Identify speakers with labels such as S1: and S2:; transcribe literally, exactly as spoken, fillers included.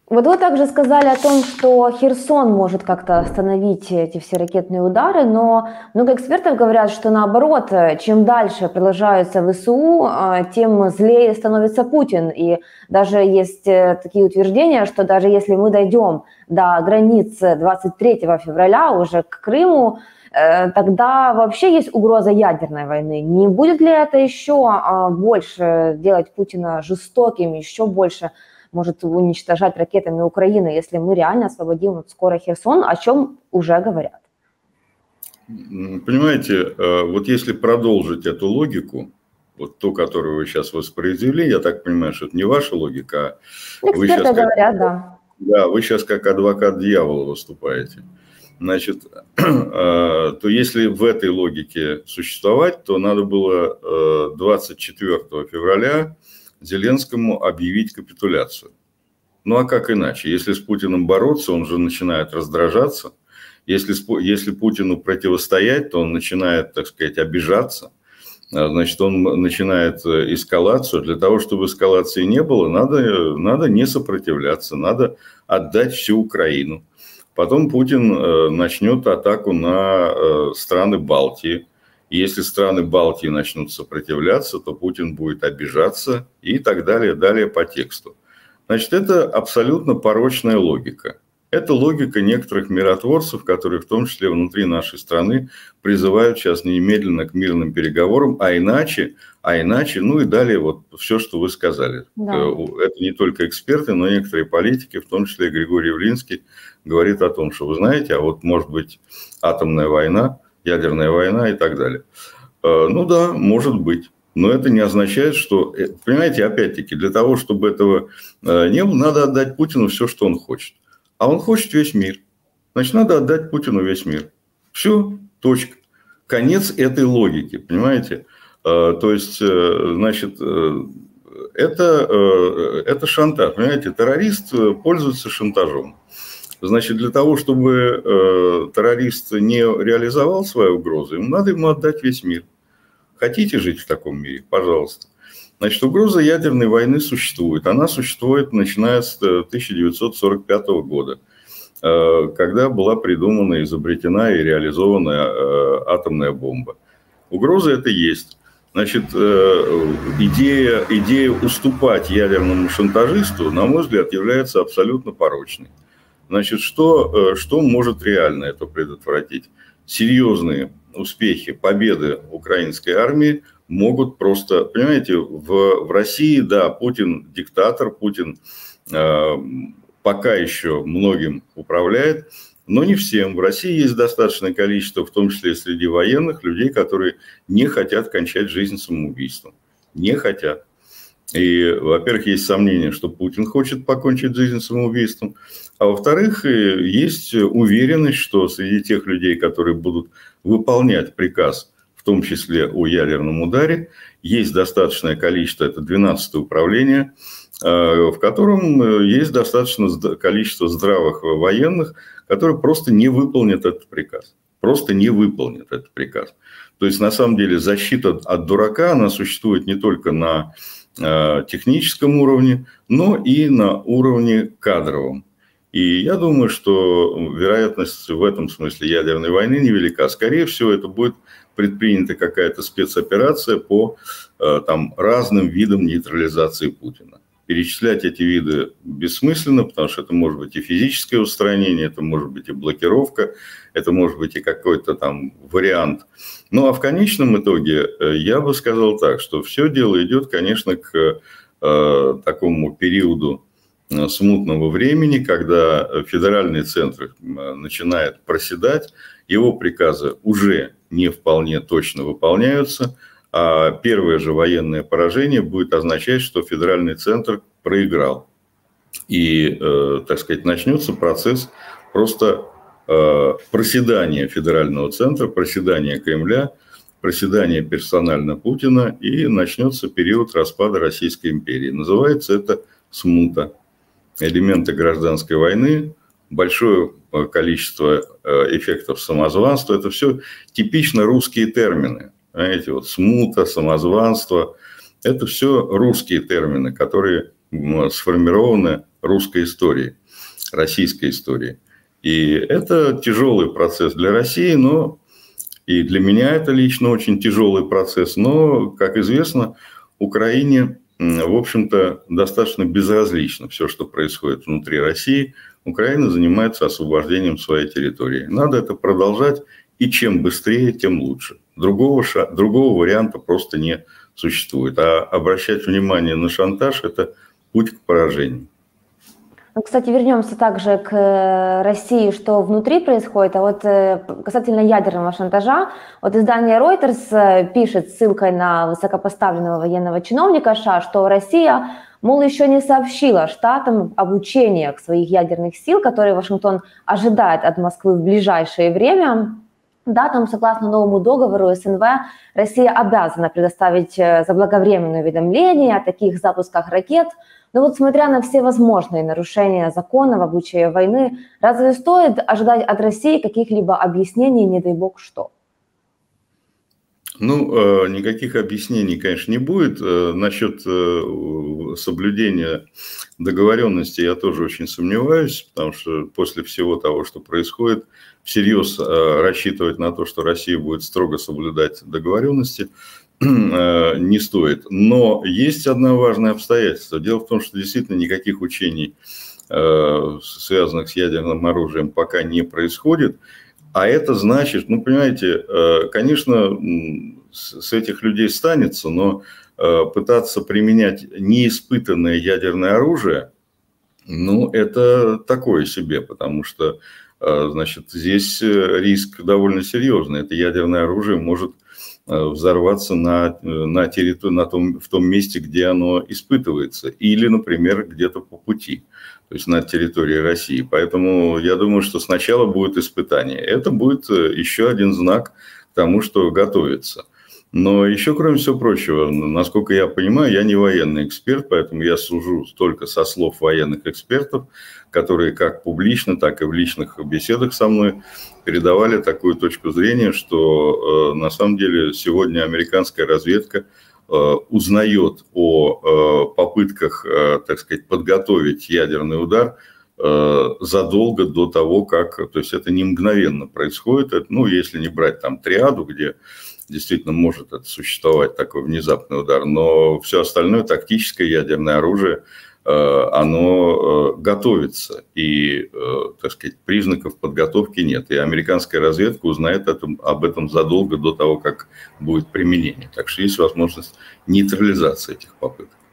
S1: Вот вы также сказали о том, что Херсон может как-то остановить эти все ракетные удары, но много экспертов говорят, что наоборот, э, чем дальше продолжаются ВСУ, а, тем злее становится Путин. И даже есть э, такие утверждения, что даже если мы дойдем до границы двадцать третьего февраля уже к Крыму, э, тогда вообще есть угроза ядерной войны. Не будет ли это еще а, больше делать Путина жестоким, еще больше может уничтожать ракетами Украину, если мы реально освободим вот скоро Херсон, о чем уже говорят?
S2: Понимаете, вот если продолжить эту логику, вот ту, которую вы сейчас воспроизвели, я так понимаю, что это не ваша логика, а вы сейчас,
S1: Эксперты
S2: как,
S1: говорят, да.
S2: да, вы сейчас как адвокат дьявола выступаете. Значит, то если в этой логике существовать, то надо было двадцать четвёртого февраля Зеленскому объявить капитуляцию. Ну а как иначе? Если с Путиным бороться, он же начинает раздражаться. Если, если Путину противостоять, то он начинает, так сказать, обижаться. Значит, он начинает эскалацию. Для того, чтобы эскалации не было, надо, надо не сопротивляться, надо отдать всю Украину. Потом Путин начнет атаку на страны Балтии. И если страны Балтии начнут сопротивляться, то Путин будет обижаться и так далее, далее по тексту. Значит, это абсолютно порочная логика. Это логика некоторых миротворцев, которые в том числе внутри нашей страны призывают сейчас немедленно к мирным переговорам, а иначе, а иначе, ну и далее вот все, что вы сказали. Да. Это не только эксперты, но и некоторые политики, в том числе Григорий Явлинский, говорит о том, что вы знаете, а вот может быть атомная война, ядерная война и так далее. Ну да, может быть. Но это не означает, что, понимаете, опять-таки, для того, чтобы этого не было, надо отдать Путину все, что он хочет. А он хочет весь мир. Значит, надо отдать Путину весь мир. Все, точка. Конец этой логики, понимаете? То есть, значит, это, это шантаж. Понимаете, террорист пользуется шантажом. Значит, для того, чтобы террорист не реализовал свою угрозу, ему надо ему отдать весь мир. Хотите жить в таком мире? Пожалуйста. Значит, угроза ядерной войны существует. Она существует, начиная с тысяча девятьсот сорок пятого года, когда была придумана, изобретена и реализована атомная бомба. Угроза это есть. Значит, идея, идея уступать ядерному шантажисту, на мой взгляд, является абсолютно порочной. Значит, что, что может реально это предотвратить? Серьезные успехи, победы украинской армии могут просто, понимаете, в, в России, да, Путин диктатор, Путин э, пока еще многим управляет, но не всем. В России есть достаточное количество, в том числе и среди военных, людей, которые не хотят кончать жизнь самоубийством. Не хотят. И, во-первых, есть сомнение, что Путин хочет покончить жизнь самоубийством. А во-вторых, есть уверенность, что среди тех людей, которые будут выполнять приказ, в том числе о ядерном ударе, есть достаточное количество, это двенадцатое управление, в котором есть достаточное количество здравых военных, которые просто не выполнят этот приказ. Просто не выполнят этот приказ. То есть, на самом деле, защита от дурака, она существует не только на техническом уровне, но и на уровне кадровом. И я думаю, что вероятность в этом смысле ядерной войны невелика. Скорее всего, это будет предпринята какая-то спецоперация по там, разным видам нейтрализации Путина. Перечислять эти виды бессмысленно, потому что это может быть и физическое устранение, это может быть и блокировка, это может быть и какой-то там вариант. Ну, а в конечном итоге я бы сказал так, что все дело идет, конечно, к э, такому периоду смутного времени, когда федеральный центр начинает проседать, его приказы уже не вполне точно выполняются, а первое же военное поражение будет означать, что федеральный центр проиграл. И, э, так сказать, начнется процесс просто э, проседания федерального центра, проседания Кремля, проседания персонально Путина, и начнется период распада Российской империи. Называется это смута. Элементы гражданской войны, большое количество эффектов самозванства. Это все типично русские термины. Знаете, вот смута, самозванство – это все русские термины, которые сформированы русской истории, российской истории. И это тяжелый процесс для России, но и для меня это лично очень тяжелый процесс. Но, как известно, Украине, в общем-то, достаточно безразлично все, что происходит внутри России. Украина занимается освобождением своей территории. Надо это продолжать, и чем быстрее, тем лучше. Другого, ша... Другого варианта просто не существует. А обращать внимание на шантаж – это путь к поражению.
S1: Ну, кстати, вернемся также к России, что внутри происходит. А вот касательно ядерного шантажа, вот издание Reuters пишет ссылкой на высокопоставленного военного чиновника США, что Россия, мол, еще не сообщила Штатам об учениях своих ядерных сил, которые Вашингтон ожидает от Москвы в ближайшее время. Да, там, согласно новому договору СНВ, Россия обязана предоставить заблаговременное уведомление о таких запусках ракет. Но вот смотря на все возможные нарушения закона в обычае войны, разве стоит ожидать от России каких-либо объяснений, не дай бог что?
S2: Ну, никаких объяснений, конечно, не будет. Насчет соблюдения договоренности я тоже очень сомневаюсь, потому что после всего того, что происходит, всерьез рассчитывать на то, что Россия будет строго соблюдать договоренности, не стоит. Но есть одно важное обстоятельство. Дело в том, что действительно никаких учений, связанных с ядерным оружием, пока не происходит. А это значит, ну, понимаете, конечно, с этих людей станется, но пытаться применять неиспытанное ядерное оружие, ну, это такое себе, потому что, значит, здесь риск довольно серьезный. Это ядерное оружие может взорваться на, на территории, на том, в том месте, где оно испытывается, или, например, где-то по пути, то есть на территории России. Поэтому я думаю, что сначала будет испытание. Это будет еще один знак к тому, что готовится. Но еще, кроме всего прочего, насколько я понимаю, я не военный эксперт, поэтому я сужу только со слов военных экспертов, которые как публично, так и в личных беседах со мной передавали такую точку зрения, что на самом деле сегодня американская разведка узнает о попытках, так сказать, подготовить ядерный удар задолго до того, как... То есть это не мгновенно происходит. Ну, если не брать там триаду, где действительно может это существовать, такой внезапный удар, но все остальное тактическое ядерное оружие, оно готовится, и, так сказать, признаков подготовки нет. И американская разведка узнает об этом задолго до того, как будет применение. Так что есть возможность нейтрализации этих попыток.